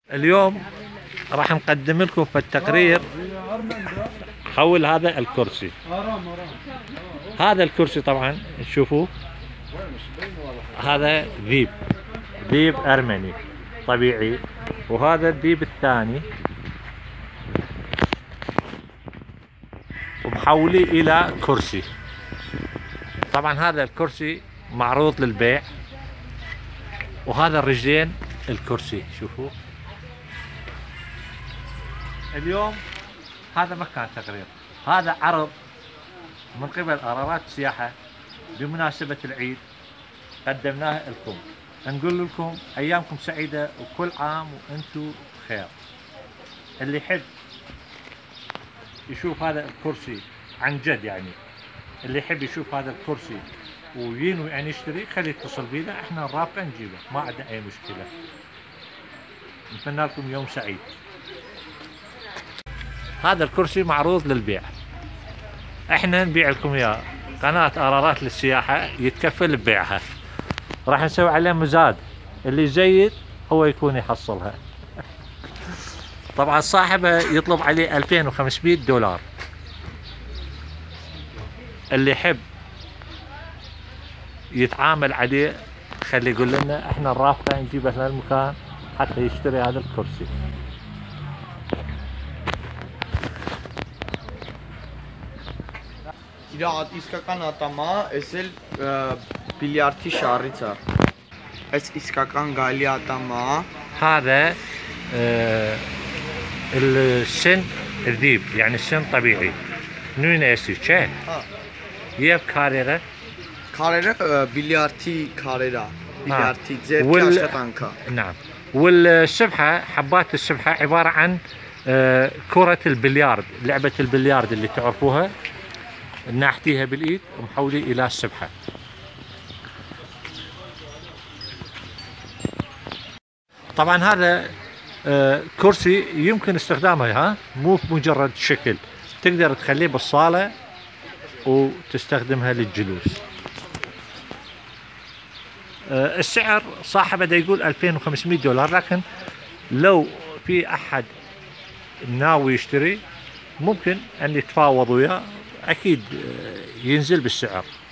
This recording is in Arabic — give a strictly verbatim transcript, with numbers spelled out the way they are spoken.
اليوم راح نقدم لكم في التقرير حول هذا الكرسي. هذا الكرسي طبعا تشوفوه، هذا ذيب ذيب أرمني طبيعي، وهذا الذيب الثاني ومحولي إلى كرسي. طبعا هذا الكرسي معروض للبيع، وهذا الرجلين الكرسي شوفوا. اليوم هذا ما كان تقرير، هذا عرض من قبل أرارات السياحة بمناسبة العيد، قدمناه لكم. نقول لكم أيامكم سعيدة وكل عام وأنتم بخير. اللي يحب يشوف هذا الكرسي عن جد، يعني اللي يحب يشوف هذا الكرسي وينوي أن يشتري خليه يتصل بينا، احنا نرافقه نجيبه، ما عندنا أي مشكلة. نتمنى لكم يوم سعيد. هذا الكرسي معروض للبيع، احنا نبيع لكم اياه. قناة أرارات للسياحة يتكفل ببيعها، راح نسوي عليه مزاد، اللي يزيد هو يكون يحصلها. طبعا صاحبه يطلب عليه ألفين وخمسمية دولار. اللي يحب يتعامل عليه خلي يقول لنا، احنا نرافقه نجيبه للمكان حتى يشتري هذا الكرسي. Իրա իսկական ատամա, այս էլ բիլիարդի շարից է։ Այս իսկական գալի ատամա։ هذا آه السن الذيب، يعني السن طبيعي. نوين اسي چه؟ ها. يب كاريره. Քարերը բիլիարդի քարեր է։ بلياردتي ձերքի աշխատանքա։ نعم. والسبحة، حبات السبحة عبارة عن آه كرة البليارد، لعبة البليارد اللي تعرفوها، ناحتيها بالايد ومحولي الى السبحة. طبعا هذا آه كرسي يمكن استخدامه، ها مو مجرد شكل، تقدر تخليه بالصالة وتستخدمها للجلوس. آه السعر صاحبه دا يقول ألفين وخمسمية دولار، لكن لو في احد ناوي يشتري ممكن ان يتفاوض وياه، اكيد ينزل بالسعر.